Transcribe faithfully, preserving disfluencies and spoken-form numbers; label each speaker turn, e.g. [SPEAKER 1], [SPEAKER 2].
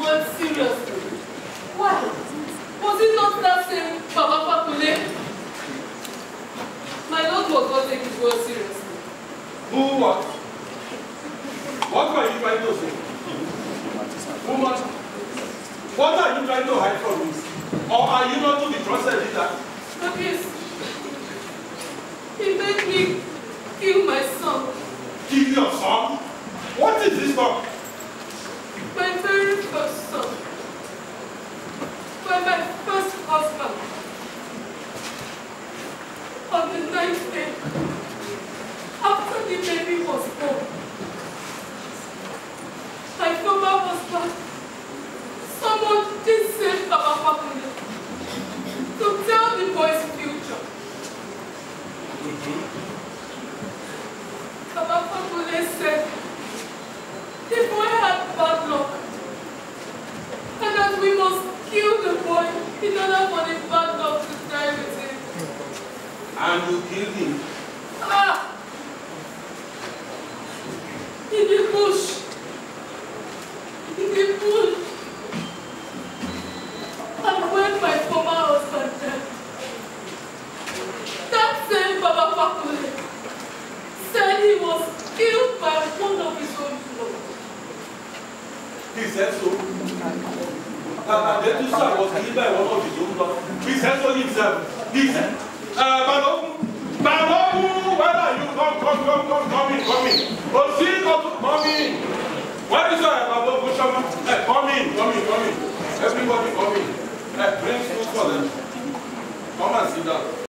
[SPEAKER 1] But seriously, why? Was it not that same Baba Fakule? My Lord was not taking his word seriously.
[SPEAKER 2] Who what? What were you trying to say? Woman, what are you trying to hide from me? Or are you not to be trusted in that?
[SPEAKER 1] But yes, he made me kill my son.
[SPEAKER 2] Kill your son? What is this for?
[SPEAKER 1] My very first son. By my first husband. On the ninth day, after the baby was born, my former husband summoned this same Baba Fakule to tell the boy's future.
[SPEAKER 2] Mm-hmm.
[SPEAKER 1] Baba Fakule said the boy had bad luck and that we must kill the boy in order for the bad luck to die with him.
[SPEAKER 2] And you killed him?
[SPEAKER 1] Ah! In the bush. In the bush. And when my former husband died, that same Baba Fakule said he was killed by one of his own blood.
[SPEAKER 2] He said so. That Adetusa was killed by one of his own blood. He said so himself. He said, uh, Balogun, Balogun, where are you? Come, come, come, come, come in, come in. Oh, see, come in. Where is your Balogun Shama? Hey, come in, come in, come in. Everybody come in. Hey, bring food for them. Come and sit down.